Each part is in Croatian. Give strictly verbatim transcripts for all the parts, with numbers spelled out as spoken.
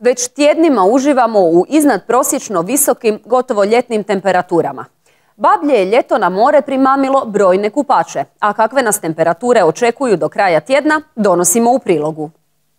Već tjednima uživamo u iznadprosječno visokim, gotovo ljetnim temperaturama. Bablje je ljeto na more primamilo brojne kupače, a kakve nas temperature očekuju do kraja tjedna, donosimo u prilogu.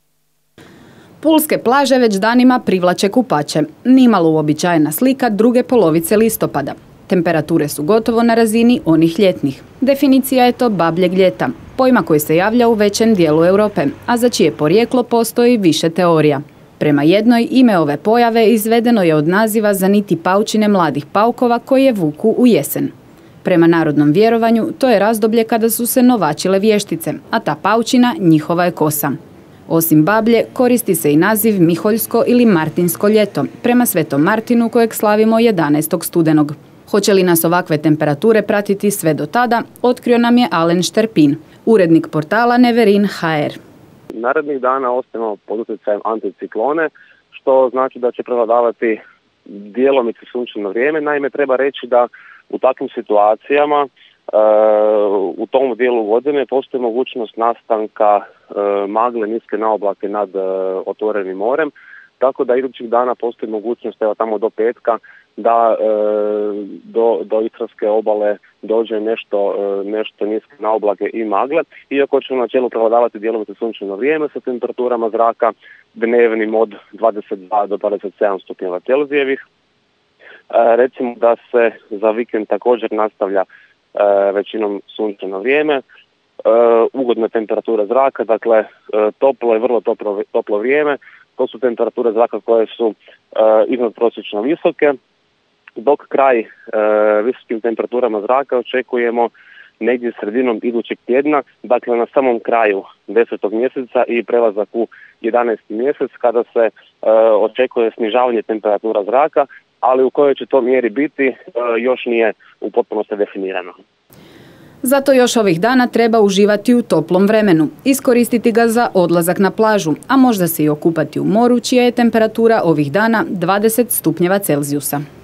Pulske plaže već danima privlače kupače. Nimalo uobičajena slika druge polovice listopada. Temperature su gotovo na razini onih ljetnih. Definicija je to babljeg ljeta, pojma koji se javlja u većem dijelu Europe, a za čije porijeklo postoji više teorija. Prema jednoj, ime ove pojave izvedeno je od naziva za niti paučine mladih paukova koje vuku u jesen. Prema narodnom vjerovanju, to je razdoblje kada su se novačile vještice, a ta paučina njihova je kosa. Osim bablje, koristi se i naziv Miholjsko ili Martinsko ljeto, prema Svetom Martinu kojeg slavimo jedanaestog studenog. Hoće li nas ovakve temperature pratiti sve do tada, otkrio nam je Alen Šterpin, urednik portala Neverin tačka ha er. Narednih dana ostajemo pod utjecajem anticiklone, što znači da će prevladavati djelomice sunčano vrijeme. Naime, treba reći da u takvim situacijama u tom dijelu godine postoji mogućnost nastanka magle, niske naoblake nad otvorenim morem, tako da idućih dana postoji mogućnost, evo tamo do petka, da e, do, do Istarske obale dođe nešto, e, nešto niske naoblake i magle, iako će u načelu prevladavati djelomice sunčano vrijeme sa temperaturama zraka dnevnim od dvadeset dva do dvadeset sedam stupnjeva Celzijevih. E, recimo da se za vikend također nastavlja e, većinom sunčano vrijeme, e, ugodna temperatura zraka, dakle e, toplo i vrlo toplo, toplo vrijeme. To su temperature zraka koje su e, iznadprosječno visoke, dok kraj e, visokim temperaturama zraka očekujemo negdje sredinom idućeg tjedna, dakle na samom kraju desetog mjeseca i prelazak u jedanaesti mjesec kada se e, očekuje snižavanje temperatura zraka, ali u kojoj će to mjeri biti e, još nije u potpunosti definirano. Zato još ovih dana treba uživati u toplom vremenu, iskoristiti ga za odlazak na plažu, a možda se i okupati u moru čija je temperatura ovih dana dvadeset stupnjeva Celzijusa.